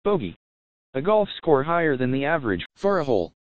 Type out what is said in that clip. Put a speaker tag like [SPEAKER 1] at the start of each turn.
[SPEAKER 1] Bogey. A golf score higher than the average
[SPEAKER 2] for a hole.